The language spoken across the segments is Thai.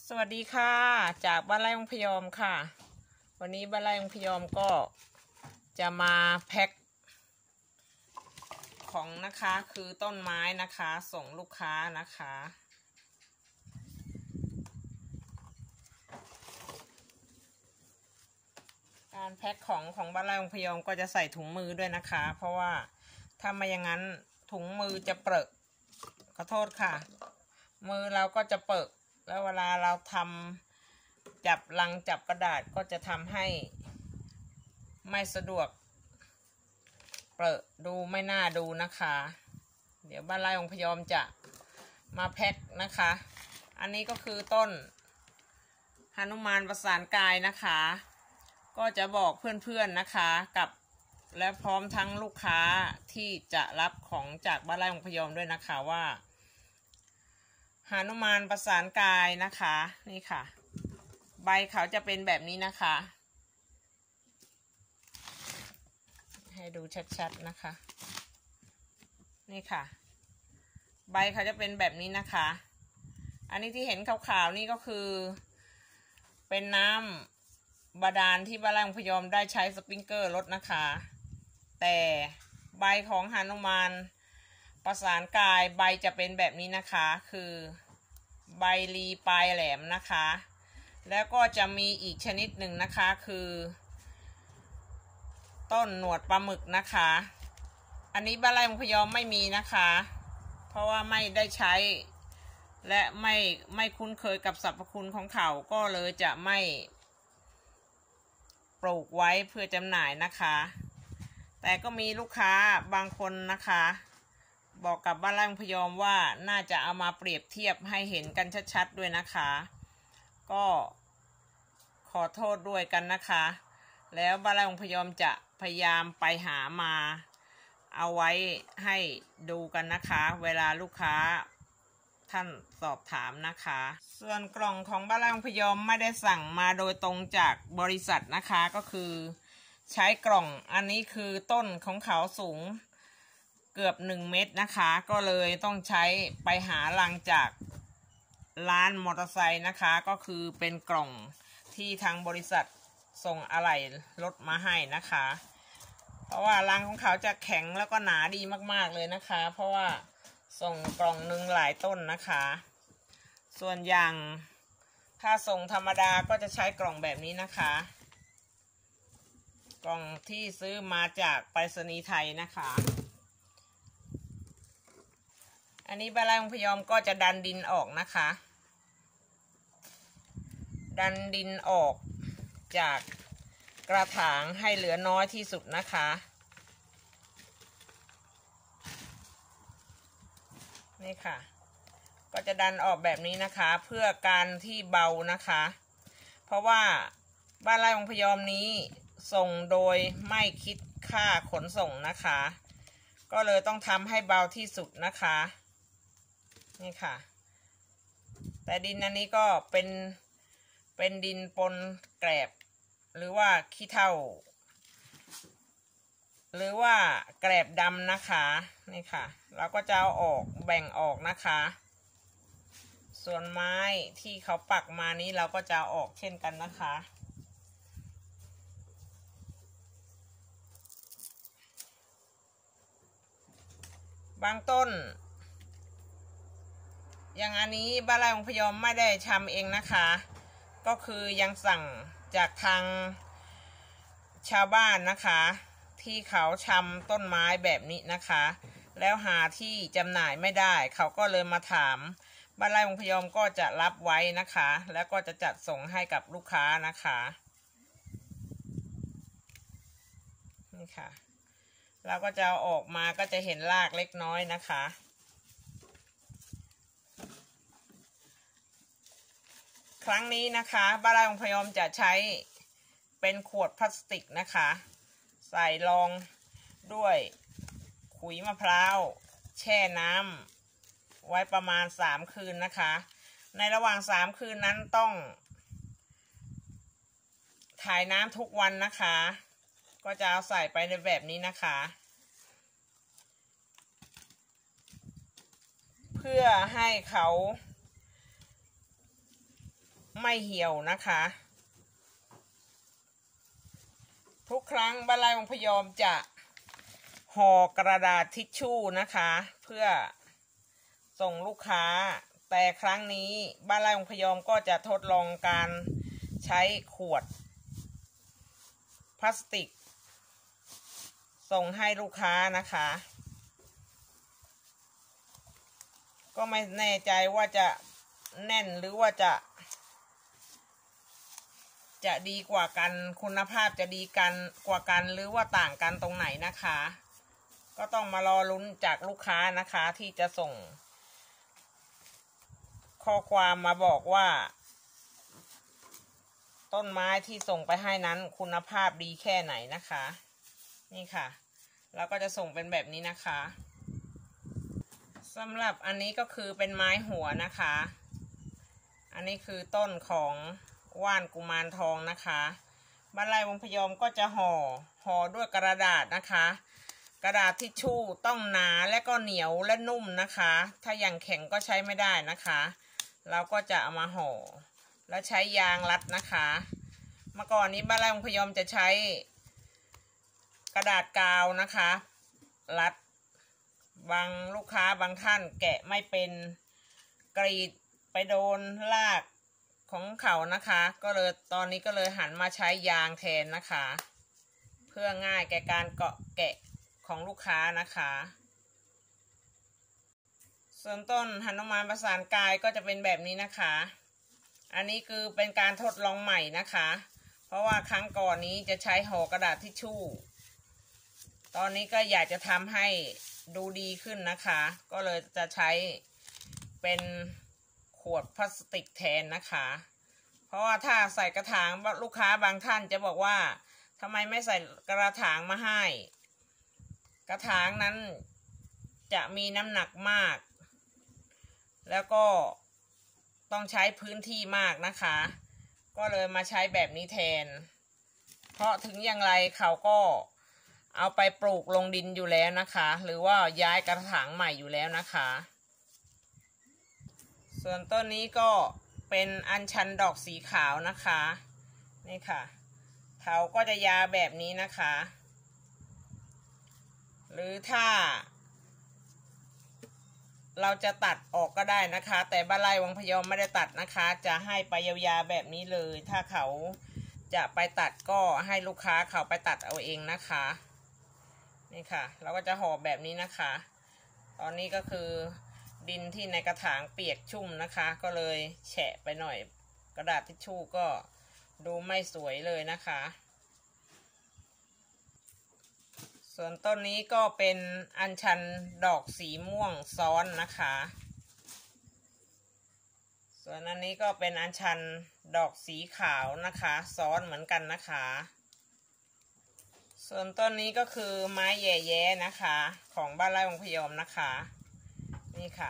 สวัสดีค่ะจากบ้านไร่องพยอมค่ะวันนี้บ้านไร่องพยอมก็จะมาแพ็คของนะคะคือต้นไม้นะคะส่งลูกค้านะคะการแพ็คของบ้านไร่องพยอมก็จะใส่ถุงมือด้วยนะคะเพราะว่าถ้าไม่อย่างนั้นถุงมือจะเปรอะขอโทษค่ะมือเราก็จะเปรอะแล้วเวลาเราทำจับลังจับกระดาษก็จะทำให้ไม่สะดวกเปรอะดูไม่น่าดูนะคะเดี๋ยวบ้านไร่องพยอมจะมาแพ็คนะคะอันนี้ก็คือต้นหนุมานประสานกายนะคะก็จะบอกเพื่อนๆนะคะกับและพร้อมทั้งลูกค้าที่จะรับของจากบ้านไร่องพยอมด้วยนะคะว่าหนุมานประสานกายนะคะนี่ค่ะใบเขาจะเป็นแบบนี้นะคะให้ดูชัดๆนะคะนี่ค่ะใบเขาจะเป็นแบบนี้นะคะอันนี้ที่เห็นขาวๆนี่ก็คือเป็นน้ำบาดาลที่บ้านไร่องพยอมได้ใช้สปริงเกอร์ลดนะคะแต่ใบของหนุมานประสานกายใบจะเป็นแบบนี้นะคะคือใบรีปลายแหลมนะคะแล้วก็จะมีอีกชนิดหนึ่งนะคะคือต้นหนวดปลาหมึกนะคะอันนี้บ้านไร่องพยอมไม่มีนะคะเพราะว่าไม่ได้ใช้และไม่คุ้นเคยกับสรรพคุณของเขาก็เลยจะไม่ปลูกไว้เพื่อจำหน่ายนะคะแต่ก็มีลูกค้าบางคนนะคะบอกกับบ้านไร่องพยอมว่าน่าจะเอามาเปรียบเทียบให้เห็นกันชัดๆด้วยนะคะก็ขอโทษด้วยกันนะคะแล้วบ้านไร่องพยอมจะพยายามไปหามาเอาไว้ให้ดูกันนะคะเวลาลูกค้าท่านสอบถามนะคะส่วนกล่องของบ้านไร่องพยอมไม่ได้สั่งมาโดยตรงจากบริษัทนะคะก็คือใช้กล่องอันนี้คือต้นของเขาสูงเกือบ1 เมตรนะคะก็เลยต้องใช้ไปหาลังจากร้านมอเตอร์ไซค์นะคะก็คือเป็นกล่องที่ทางบริษัทส่งอะไหล่รถมาให้นะคะเพราะว่ารังของเขาจะแข็งแล้วก็หนาดีมากๆเลยนะคะเพราะว่าส่งกล่องหนึ่งหลายต้นนะคะส่วนอย่างถ้าส่งธรรมดาก็จะใช้กล่องแบบนี้นะคะกล่องที่ซื้อมาจากไปรษณีย์ไทยนะคะอันนี้บ้านไร่องพยอมก็จะดันดินออกนะคะดันดินออกจากกระถางให้เหลือน้อยที่สุดนะคะนี่ค่ะก็จะดันออกแบบนี้นะคะเพื่อการที่เบานะคะเพราะว่าบ้านไร่องพยอมนี้ส่งโดยไม่คิดค่าขนส่งนะคะก็เลยต้องทำให้เบาที่สุดนะคะนี่ค่ะแต่ดินอันนี้ก็เป็นดินปนแกลบหรือว่าขี้เถ้าหรือว่าแกลบดำนะคะนี่ค่ะเราก็จะเอาออกแบ่งออกนะคะส่วนไม้ที่เขาปักมานี้เราก็จะเอาออกเช่นกันนะคะบางต้นอย่างอันนี้บ้านไร่องพยอมไม่ได้ทำเองนะคะก็คือยังสั่งจากทางชาวบ้านนะคะที่เขาชำต้นไม้แบบนี้นะคะแล้วหาที่จำหน่ายไม่ได้เขาก็เลยมาถามบ้านไร่องพยอมก็จะรับไว้นะคะแล้วก็จะจัดส่งให้กับลูกค้านะคะนี่ค่ะเราก็จะเอาออกมาก็จะเห็นรากเล็กน้อยนะคะครั้งนี้นะคะบ้านไร่องพยอมจะใช้เป็นขวดพลาสติกนะคะใส่รองด้วยขุยมะพร้าวแช่น้ำไว้ประมาณ3 คืนนะคะในระหว่าง3 คืนนั้นต้องถ่ายน้ำทุกวันนะคะก็จะเอาใส่ไปในแบบนี้นะคะเพื่อให้เขาไม่เหี่ยวนะคะทุกครั้งบ้านไร่วงพยอมจะห่อกระดาษทิชชู่นะคะเพื่อส่งลูกค้าแต่ครั้งนี้บ้านไร่วงพยอมก็จะทดลองการใช้ขวดพลาสติกส่งให้ลูกค้านะคะก็ไม่แน่ใจว่าจะแน่นหรือว่าจะดีกว่ากันคุณภาพจะดีกันกว่ากันหรือว่าต่างกันตรงไหนนะคะก็ต้องมารอลุ้นจากลูกค้านะคะที่จะส่งข้อความมาบอกว่าต้นไม้ที่ส่งไปให้นั้นคุณภาพดีแค่ไหนนะคะนี่ค่ะแล้วก็จะส่งเป็นแบบนี้นะคะสำหรับอันนี้ก็คือเป็นไม้หัวนะคะอันนี้คือต้นของว่านกุมารทองนะคะบ้านไร่วงพยอมก็จะห่อด้วยกระดาษนะคะกระดาษทิชชู่ต้องหนาและก็เหนียวและนุ่มนะคะถ้าอย่างแข็งก็ใช้ไม่ได้นะคะเราก็จะเอามาห่อแล้วใช้ยางรัดนะคะเมื่อก่อนนี้บ้านไร่วงพยอมจะใช้กระดาษกาวนะคะรัดบางลูกค้าบางท่านแกะไม่เป็นกรีดไปโดนรากของเขานะคะก็เลยตอนนี้ก็เลยหันมาใช้ยางแทนนะคะเพื่อง่ายแก่การแกะของลูกค้านะคะส่วนต้นหนุมานประสานกายก็จะเป็นแบบนี้นะคะอันนี้คือเป็นการทดลองใหม่นะคะเพราะว่าครั้งก่อนนี้จะใช้ห่อกระดาษทิชชู่ตอนนี้ก็อยากจะทำให้ดูดีขึ้นนะคะก็เลยจะใช้เป็นขวดพลาสติกแทนนะคะเพราะว่าถ้าใส่กระถางลูกค้าบางท่านจะบอกว่าทำไมไม่ใส่กระถางมาให้กระถางนั้นจะมีน้ำหนักมากแล้วก็ต้องใช้พื้นที่มากนะคะก็เลยมาใช้แบบนี้แทนเพราะถึงอย่างไรเขาก็เอาไปปลูกลงดินอยู่แล้วนะคะหรือว่าย้ายกระถางใหม่อยู่แล้วนะคะส่วนต้นนี้ก็เป็นอัญชันดอกสีขาวนะคะนี่ค่ะเขาก็จะยาวแบบนี้นะคะหรือถ้าเราจะตัดออกก็ได้นะคะแต่บ้านไร่วังพยอมไม่ได้ตัดนะคะจะให้ไปยาวๆแบบนี้เลยถ้าเขาจะไปตัดก็ให้ลูกค้าเขาไปตัดเอาเองนะคะนี่ค่ะเราก็จะห่อแบบนี้นะคะตอนนี้ก็คือดินที่ในกระถางเปียกชุ่มนะคะก็เลยแฉะไปหน่อยกระดาษทิชชู่ก็ดูไม่สวยเลยนะคะส่วนต้นนี้ก็เป็นอัญชันดอกสีม่วงซ้อนนะคะส่วนอันนี้ก็เป็นอัญชันดอกสีขาวนะคะซ้อนเหมือนกันนะคะส่วนต้นนี้ก็คือไม้แย่แย้นะคะของบ้านไร่วงพยอมนะคะนี่ค่ะ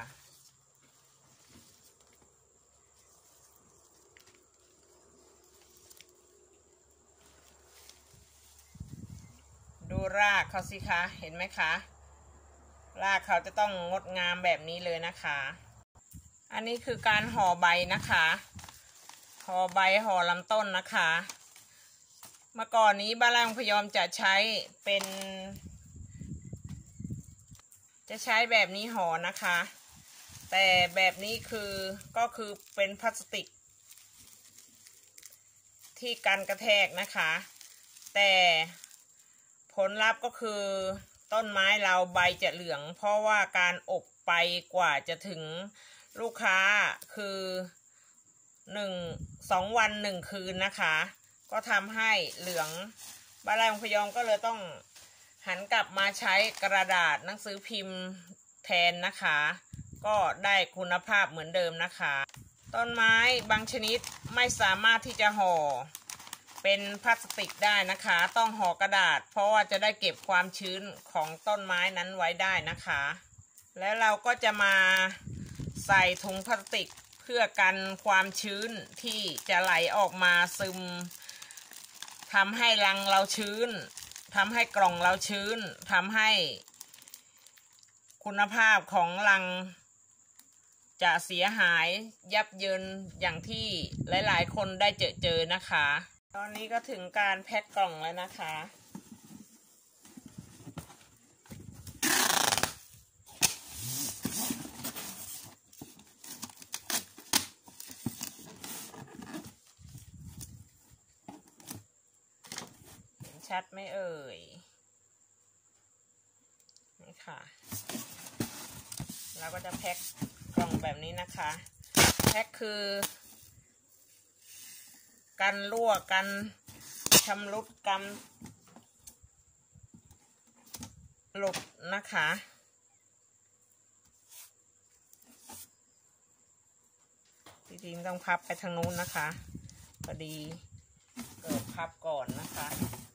ดูรากเขาสิคะเห็นไหมคะรากเขาจะต้องงดงามแบบนี้เลยนะคะอันนี้คือการห่อใบนะคะห่อใบห่อลำต้นนะคะเมื่อก่อนนี้บ้านไร่วงพยอมจะใช้แบบนี้ห่อนะคะแต่แบบนี้ก็คือเป็นพลาสติกที่กันกระแทกนะคะแต่ผลลัพธ์ก็คือต้นไม้เราใบจะเหลืองเพราะว่าการอบไปกว่าจะถึงลูกค้าคือ2 วัน 1 คืนนะคะก็ทำให้เหลืองบ้านไร่วงพยอมก็เลยต้องหันกลับมาใช้กระดาษหนังสือพิมพ์แทนนะคะก็ได้คุณภาพเหมือนเดิมนะคะต้นไม้บางชนิดไม่สามารถที่จะห่อเป็นพลาสติกได้นะคะต้องห่อกระดาษเพราะว่าจะได้เก็บความชื้นของต้นไม้นั้นไว้ได้นะคะแล้วเราก็จะมาใส่ถุงพลาสติกเพื่อกันความชื้นที่จะไหลออกมาซึมทำให้รังเราชื้นทำให้กล่องเราชื้นทำให้คุณภาพของรังจะเสียหายยับเยินอย่างที่หลายๆคนได้เจอนะคะตอนนี้ก็ถึงการแพ็คกล่องแล้วนะคะชัดไหมเอ่ยนี่ค่ะเราก็จะแพ็คกล่องแบบนี้นะคะแพ็คคือกันรั่วกันชำรุดกันหลุดนะคะจริงๆต้องพับไปทางนู้นนะคะพอดีเกิดพับก่อนนะคะ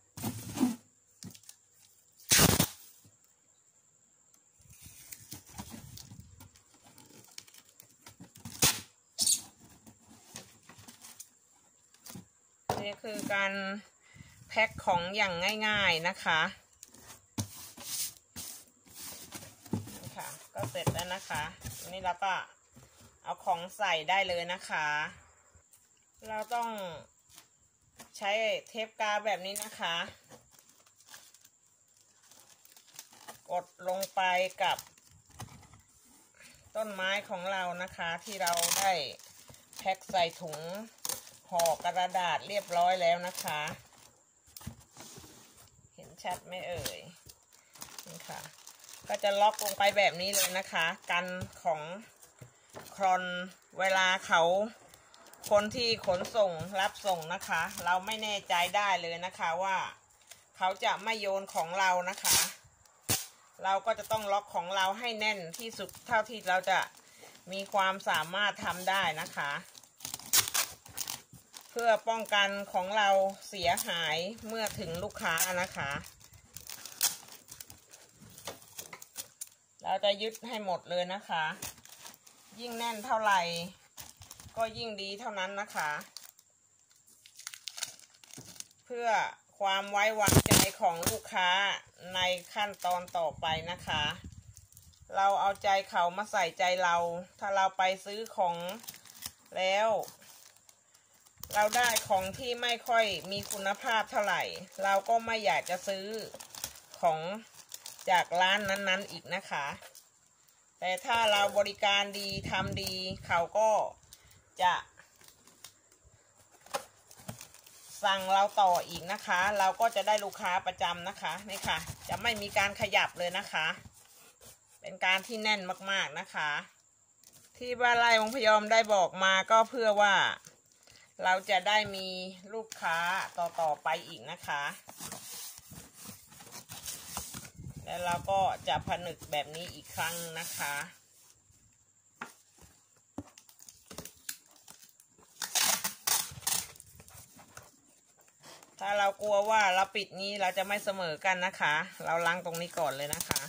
นี่คือการแพ็คของอย่างง่ายๆนะคะนี่ค่ะก็เสร็จแล้วนะคะนี่เราก็เอาของใส่ได้เลยนะคะเราต้องใช้เทปกาวแบบนี้นะคะกดลงไปกับต้นไม้ของเรานะคะที่เราได้แพ็คใส่ถุงห่อกระดาษเรียบร้อยแล้วนะคะเห็นชัดไหมเอ่ยนี่ค่ะก็จะล็อกลงไปแบบนี้เลยนะคะกันของครอนเวลาเขาคนที่ขนส่งรับส่งนะคะเราไม่แน่ใจได้เลยนะคะว่าเขาจะไม่โยนของเรานะคะเราก็จะต้องล็อกของเราให้แน่นที่สุดเท่าที่เราจะมีความสามารถทำได้นะคะเพื่อป้องกันของเราเสียหายเมื่อถึงลูกค้านะคะเราจะยึดให้หมดเลยนะคะยิ่งแน่นเท่าไหร่ก็ยิ่งดีเท่านั้นนะคะเพื่อความไว้วางใจของลูกค้าในขั้นตอนต่อไปนะคะเราเอาใจเขามาใส่ใจเราถ้าเราไปซื้อของแล้วเราได้ของที่ไม่ค่อยมีคุณภาพเท่าไหร่เราก็ไม่อยากจะซื้อของจากร้านนั้นๆอีกนะคะแต่ถ้าเราบริการดีทำดีเขาก็จะสั่งเราต่ออีกนะคะเราก็จะได้ลูกค้าประจำนะคะนี่ค่ะจะไม่มีการขยับเลยนะคะเป็นการที่แน่นมากๆนะคะที่บ้านไร่องค์พยอมได้บอกมาก็เพื่อว่าเราจะได้มีลูกค้าต่อไปอีกนะคะแล้วเราก็จะผนึกแบบนี้อีกครั้งนะคะถ้าเรากลัวว่าเราปิดนี้เราจะไม่เสมอกันนะคะเราล้างตรงนี้ก่อนเลยนะคะ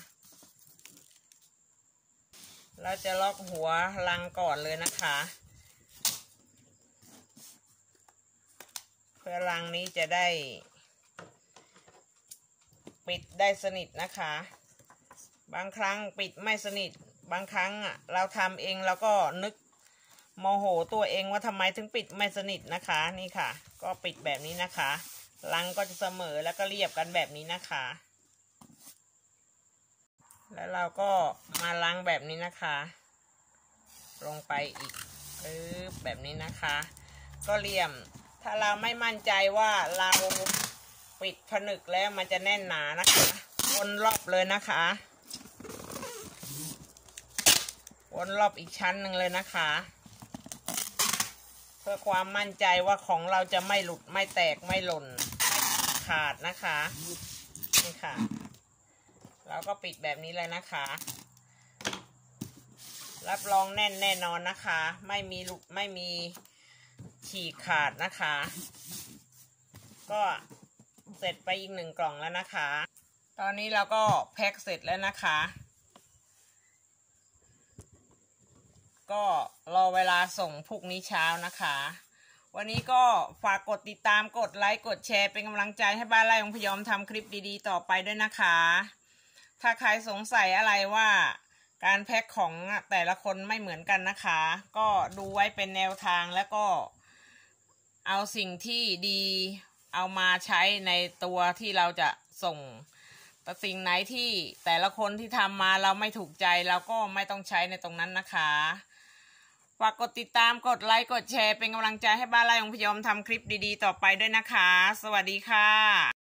เราจะล็อกหัวลังก่อนเลยนะคะเพื่อลังนี้จะได้ปิดได้สนิทนะคะบางครั้งปิดไม่สนิทบางครั้งเราทำเองเราก็นึกโมโหตัวเองว่าทำไมถึงปิดไม่สนิทนะคะนี่ค่ะก็ปิดแบบนี้นะคะลังก็จะเสมอแล้วก็เรียบกันแบบนี้นะคะแล้วเราก็มาล้างแบบนี้นะคะลงไปอีกแบบนี้นะคะก็เลี่ยมถ้าเราไม่มั่นใจว่าเราปิดผนึกแล้วมันจะแน่นหนานะคะวนรอบเลยนะคะวนรอบอีกชั้นหนึ่งเลยนะคะเพื่อความมั่นใจว่าของเราจะไม่หลุดไม่แตกไม่หล่นไม่ขาดนะคะนี่ค่ะเราก็ปิดแบบนี้เลยนะคะรับรองแน่นแน่นอนนะคะไม่มีหลุดไม่มีฉีกขาดนะคะก็เสร็จไปอีก1 กล่องแล้วนะคะตอนนี้เราก็แพ็คเสร็จแล้วนะคะก็รอเวลาส่งพรุ่งนี้เช้านะคะวันนี้ก็ฝากกดติดตามกดไลค์กดแชร์เป็นกำลังใจให้บ้านไร่องค์พยอมทำคลิปดีๆต่อไปด้วยนะคะถ้าใครสงสัยอะไรว่าการแพ็คของแต่ละคนไม่เหมือนกันนะคะก็ดูไว้เป็นแนวทางแล้วก็เอาสิ่งที่ดีเอามาใช้ในตัวที่เราจะส่งแต่สิ่งไหนที่แต่ละคนที่ทำมาเราไม่ถูกใจเราก็ไม่ต้องใช้ในตรงนั้นนะคะฝากกดติดตามกดไลค์กดแชร์เป็นกำลังใจให้บ้านไร่ของพยอมทำคลิปดีๆต่อไปด้วยนะคะสวัสดีค่ะ